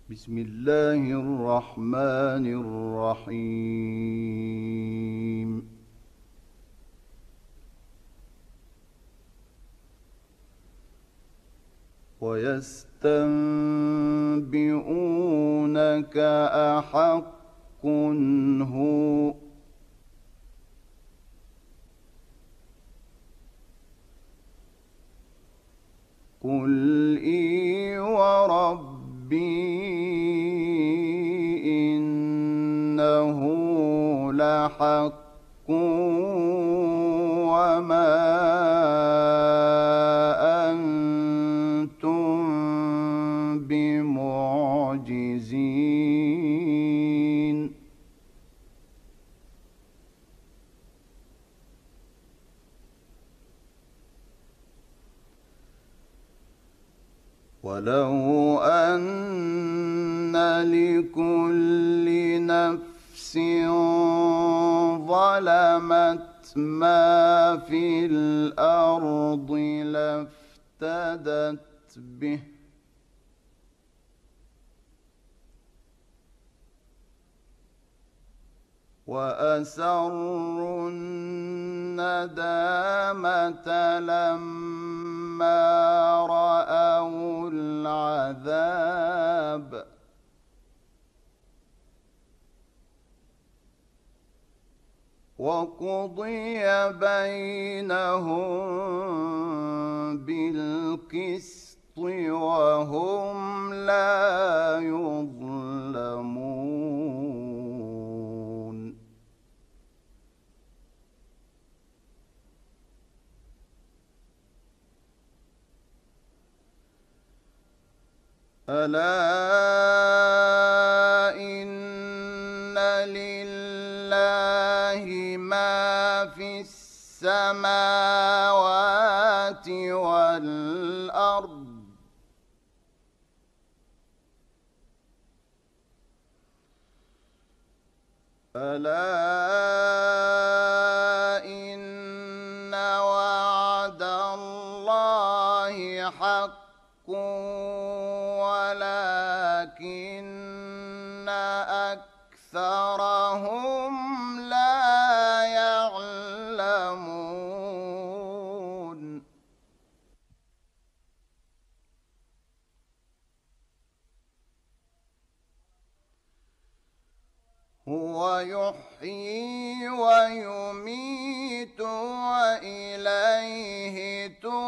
بسم الله الرحمن الرحيم. ويستنبئونك أحق هو قل إي وربي إنه لحق وما أنتم بمعجزين. ولو أن لكل نفس ظلمت ما في الأرض لافتدت به وأسروا الندامة لما رأوا العذاب وقضي بينهم بالقسط وهم لا يظلمون. ألا إن لله ما في السماوات والأرض ألا إن وعد الله حق ولكن أكثرهم لا يعلمون. هو يحيي ويميت وإليه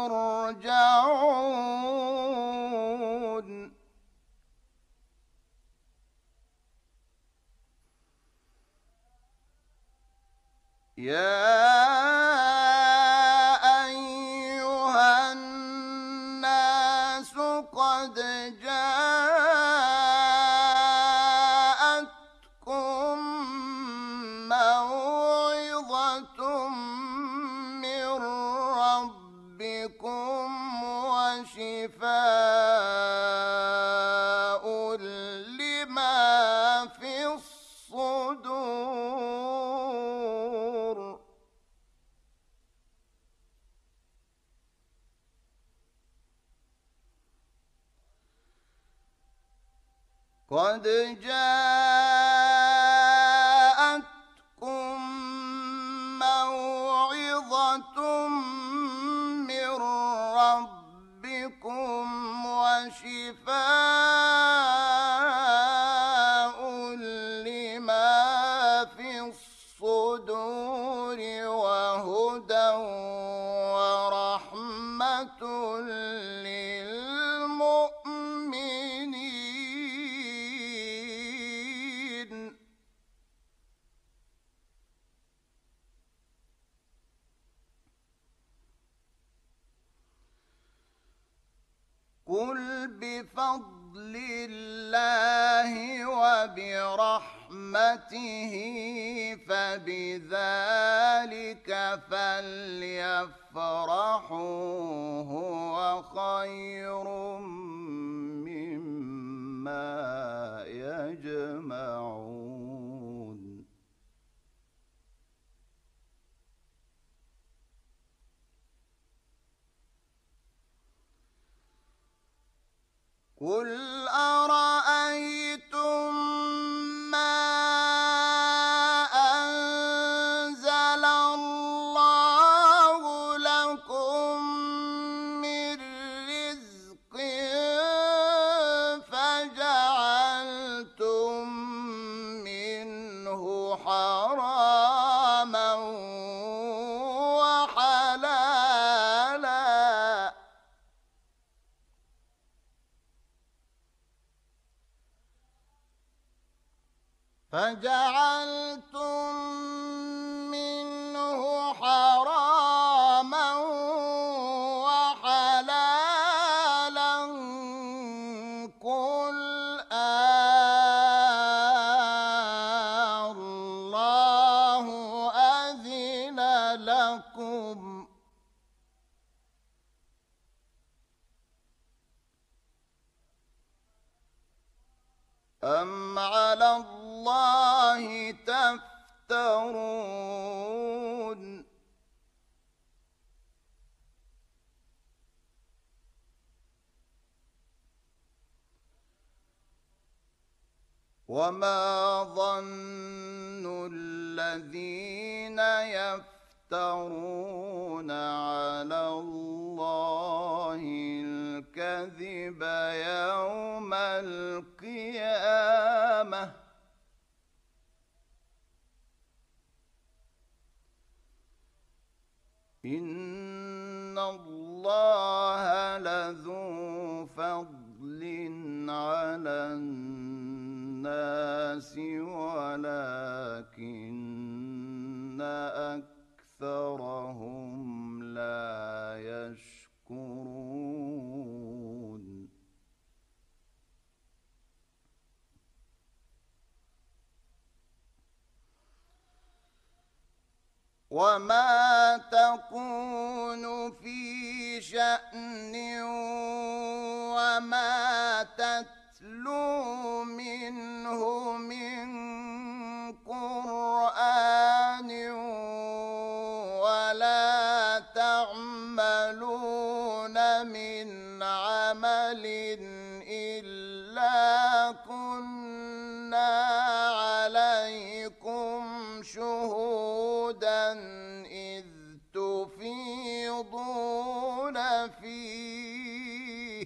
ترجعون. يا أيها الناس قد جاءتكم موعظة من ربكم وشفاء لما في الصدور. قد جاءتكم موعظة من ربكم وشفاء لما في الصدور وهدى ورحمة للمؤمنين. قل بفضل الله وبرحمته فبذلك فليفرحوا هو خير مما يجمعون. قل أرأيتم فجعلتم منه حراما وحلالا قل الله أذن لكم أم على الله تفترون وما ظن الذين يفترون على الله الكذب يوم القيامة إن الله لذو فضل على الناس ولكن أكثرهم لا يشكرون وما تكون في شأن وما تتلو منه من قرآن ولا تعملون من عمل إلا كنا عليكم شهودا إذ تفيضون فيه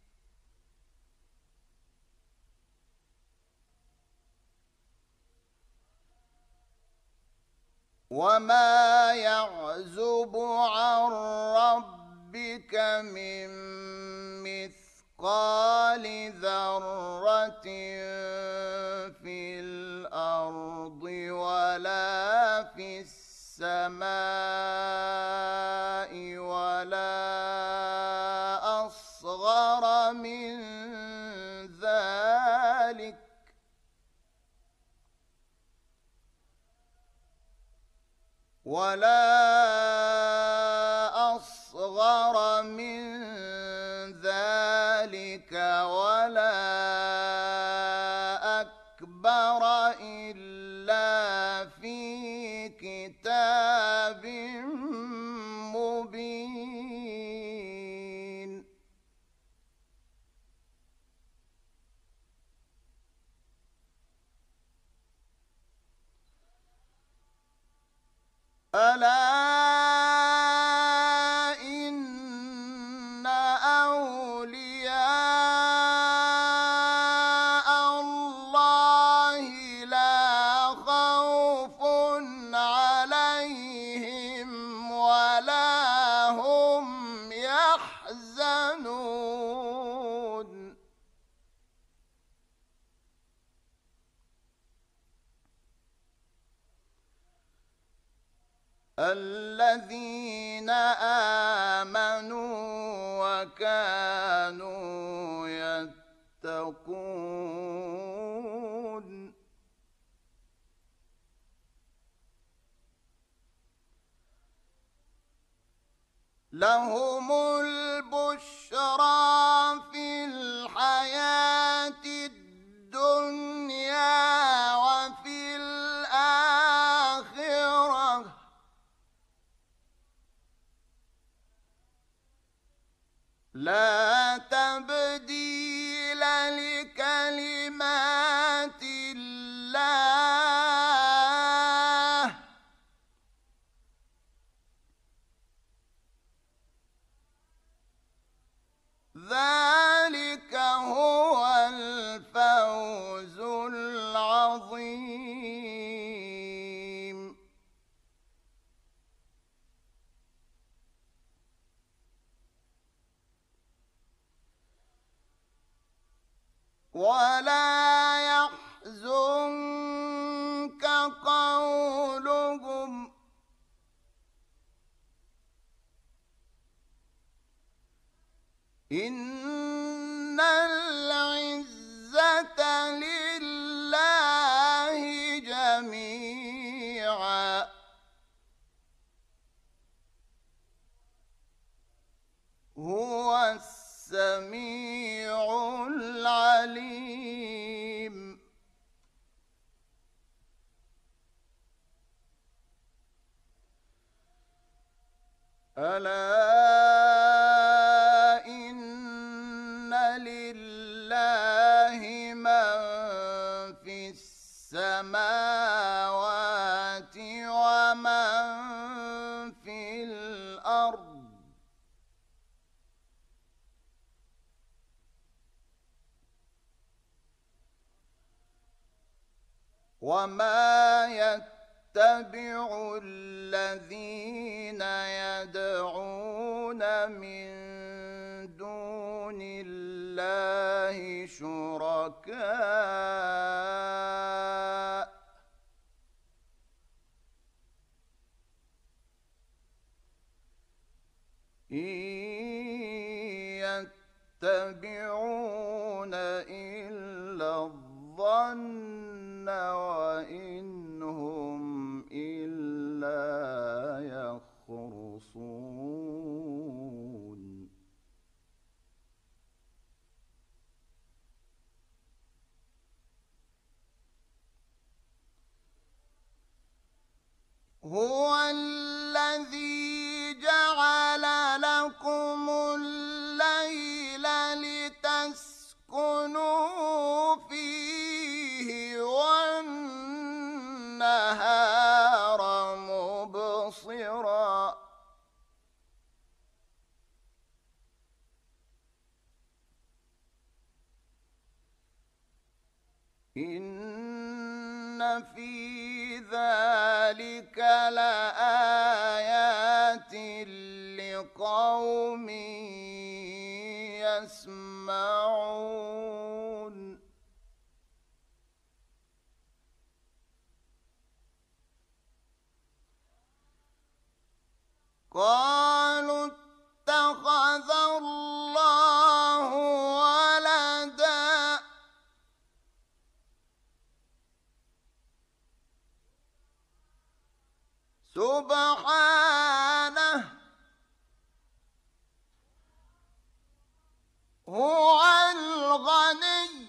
وما يعزب عن ربك من مثقال ذرة في الأرض ولا في السماء ولا أصغر من ذلك ولا أصغر من ذلك ولا أكبر إلا في كتاب مبين ألا إن أولياء الله لا خوف عليهم ولا هم يحزنون الذين آمنوا وكانوا يتقون لهم البشرى في الحياة الدنيا وفي الآخرة لا تبديل لكلمات الله ذلك هو الفوز العظيم ولا يحزنك إن العزة لله جميعا هو السميع العليم ألا إن لله من في السماوات ومن في الأرض وما يتبع الذين يدعون من دون الله شركاء إن يتبعون إلا الظن وإن هم إلا يخرصون هو الذي جعل لكم الليل لتسكنوا فيه والنهار مبصرا إن في ذلك لآيات لقوم يسمعون قالوا اتخذ الله ولدا سبحانه هو الغني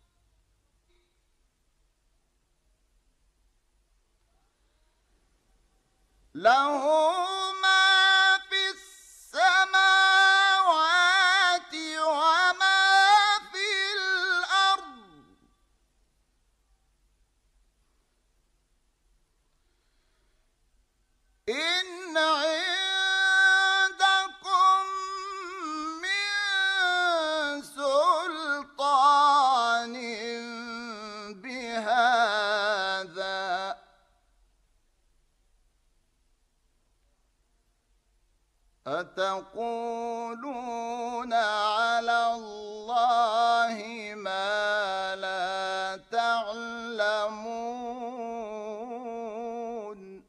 له ما في السماوات وما في الأرض إن عندكم من سلطان بهذا أتقولون على الله ما لا تعلمون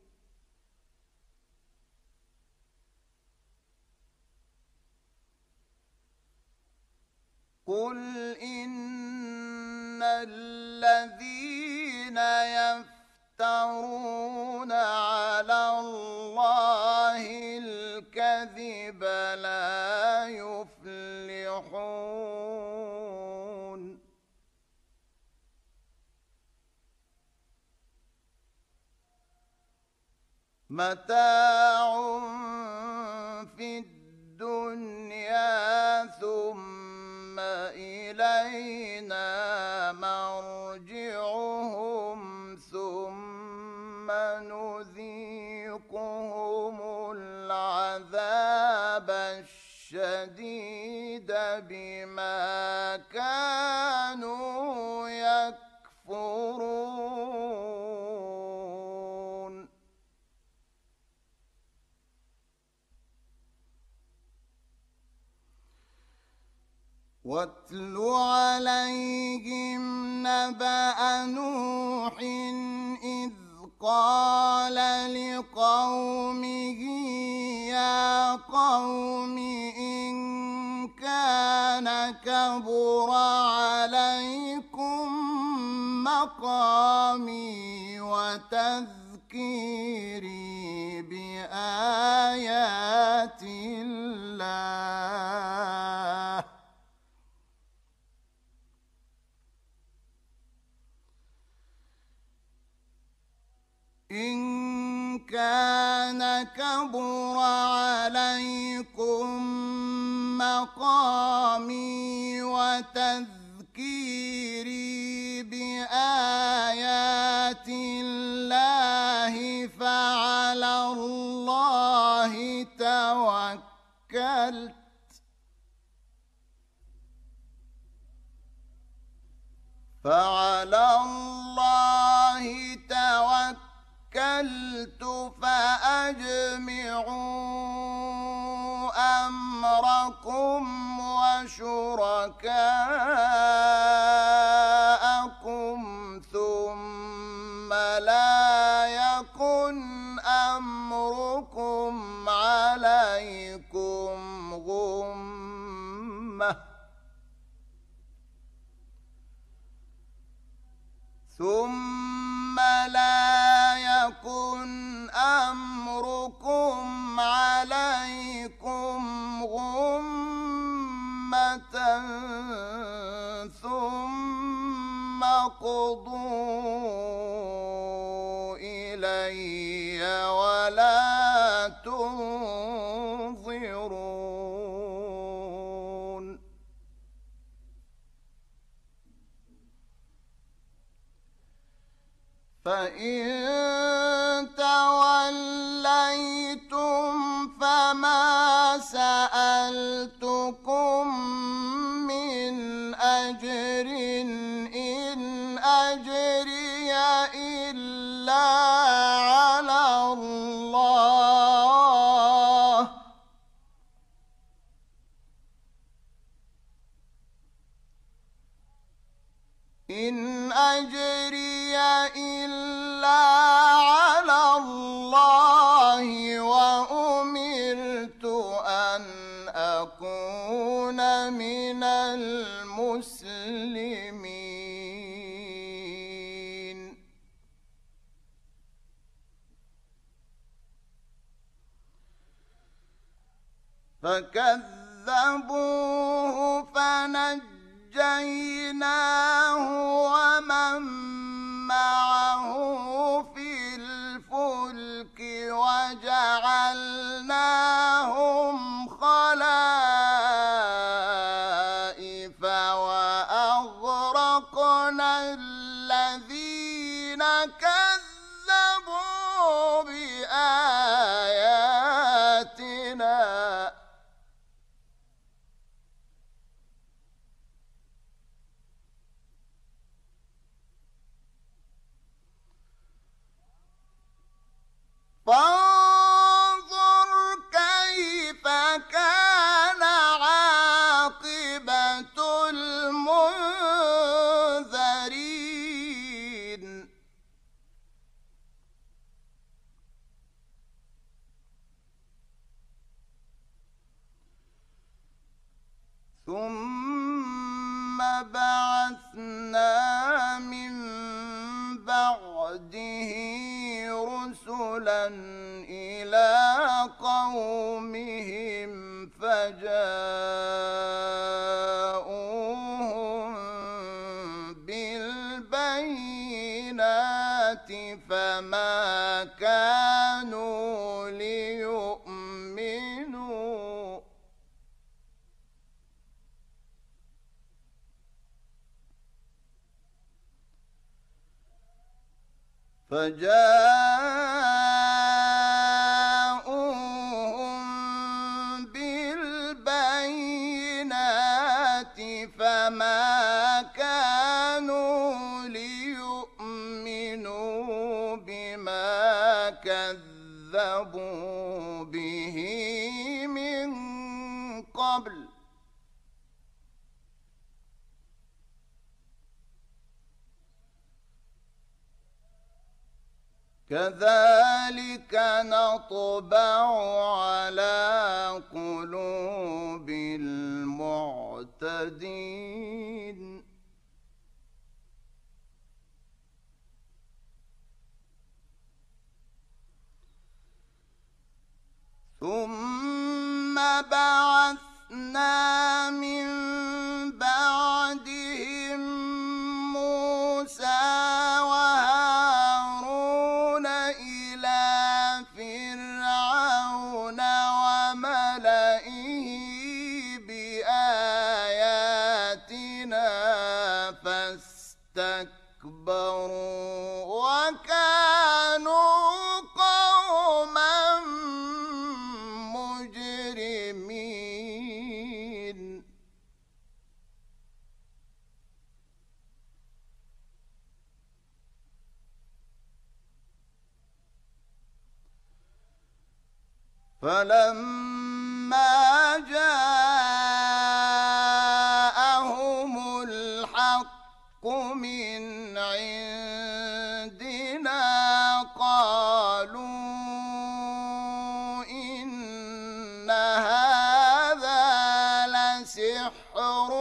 قل إن الذين يفترون على الله الكذب لا يفلحون متاع في الدنيا ثم إلينا مرجعهم ثم نذيقهم العذاب الشديد بما كانوا يكفرون واتل عليهم نبأ نوح إذ قال لقومه يا قوم إن كان كان كبر عليكم مقامي وتذكيري بآيات الله إن كان كبر عليكم مقامي وتذكيري بآيات الله فعلى الله توكلت فأجمعوا أمركم وشركاءكم ثم لا يكن أمركم عليكم غمة ثم قضوا إلي ولا تنظرون فإن توليتم فما سألتكم من أجر إن أجري إلا على الله إن أجري إلا على الله وأمرت أن أكون من المسلمين فكذبوه فنجيناه ومن معه في الفلك وجعلناهم خلائف وأغرقنا الذين كذبوا بآياتنا فانظر كيف كان عاقبة المنذرين ثم بعثنا من بعده رسلا إلى قومهم فجاءوهم بالبينات فما كانوا ليؤمنوا فما كانوا ليؤمنوا بما كذبوا به من قبل كذلك نطبع على قلوب المعتدين مهتدين ثم بعثنا من بعدهم موسى وهارون إلى فرعون وملئه بآياتنا فاستكبروا وكانوا قوما مجرمين فلما جاءهم الحق من عندنا قالوا إن هذا لسحر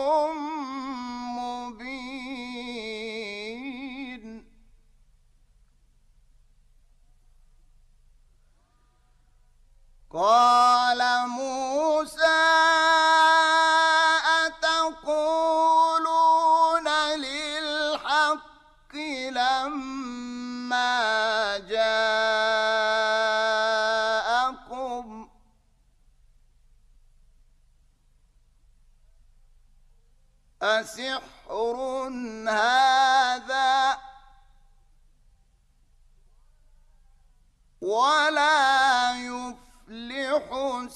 مبين قال موسى أتقولون للحق لما جاءكم أسحر هذا ولا يفلح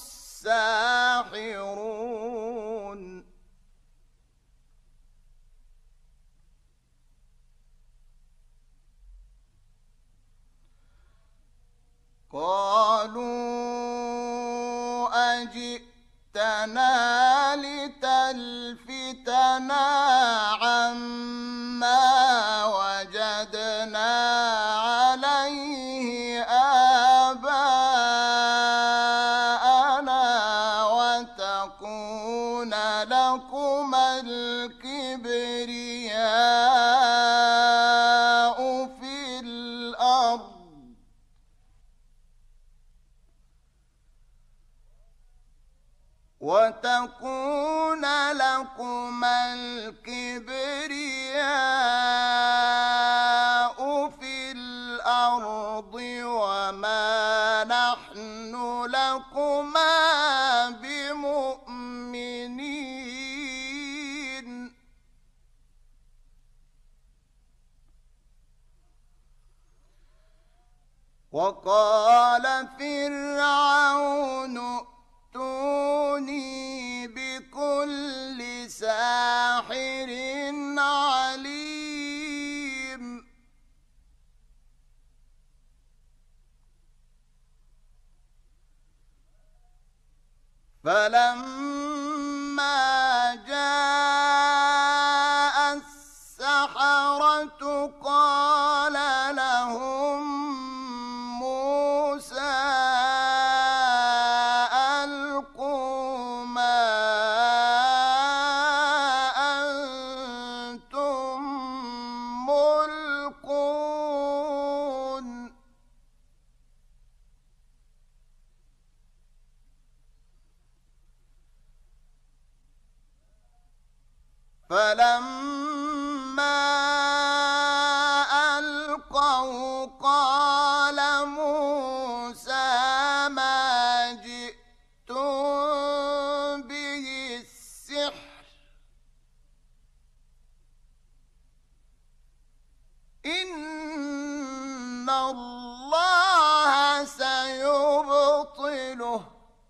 الساحرون قالوا أجئتنا لتلفتنا عما وجدنا عليه آباءنا وتكون لكما الكبرياء في الأرض وما نحن لكما بمؤمنين وقال فرعون ائتوني بكل ساحر عليم فلما جاء السحرة قال لهم موسى ألقوا ما أنتم ملقون فلما ألقوا قال موسى ما جئتم به السحر إن الله سيبطله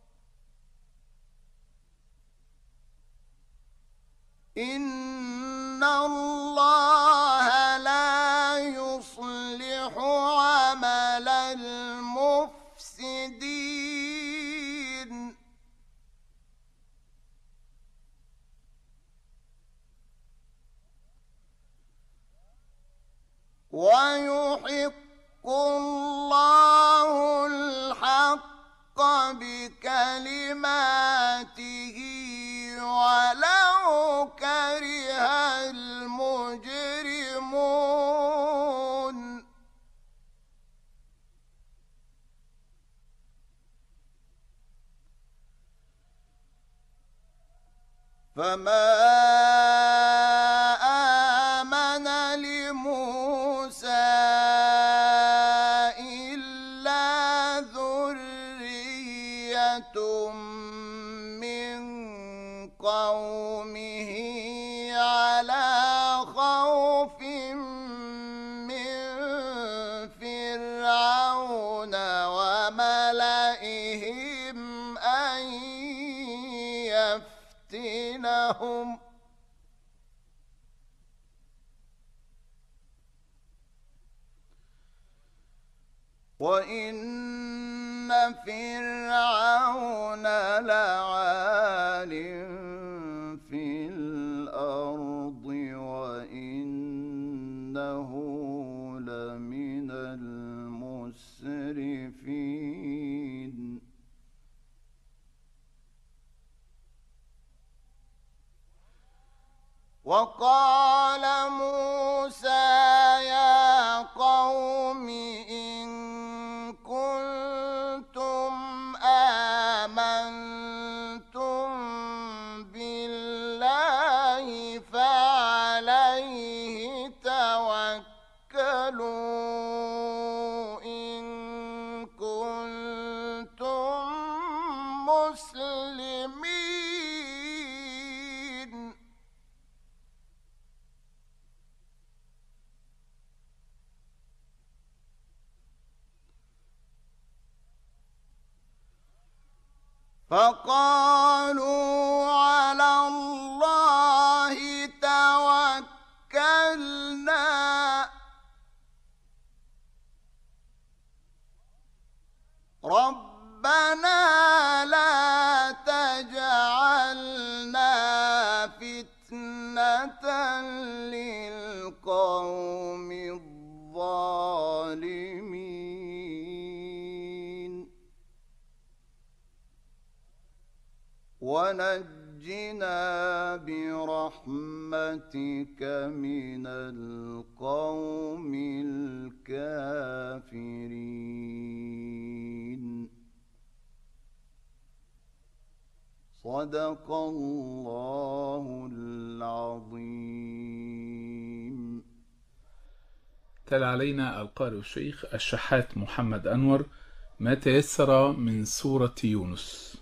إن الله لا يصلح عمل المفسدين ويحق الله الحق بكلماته ولو فما آمن لموسى إلا ذرية من قومه على خوف من فرعون وملئهم أن يفتنهم وإن فرعون لعال في الأرض وإنه لمن المسرفين وقال موسى يا قوم إن كنتم آمنتم بالله فعليه توكلوا إن كنتم مسلمين فقالوا على الله توكلنا ربنا لا تجعلنا فتنة للقوم الظالمين ونجنا برحمتك من القوم الكافرين. صدق الله العظيم. تلا علينا القارئ الشيخ الشحات محمد أنور ما تيسر من سورة يونس.